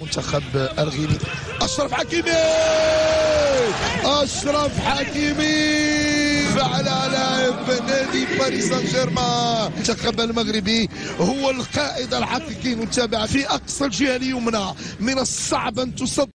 منتخب الغيني. أشرف حكيمي فعل لاعب نادي باريس سان جيرمان. المنتخب المغربي هو القائد الحقيقي. نتابع في أقصى الجهة اليمنى، من الصعب أن تصد